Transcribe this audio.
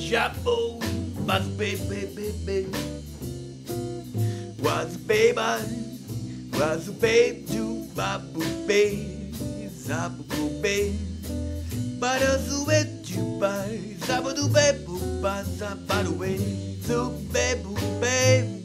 Shabu, was baby, was baby, was baby, to babu baby, zabu baby, but as wet you buy, zabu baby, but zabu baby, to baby, baby.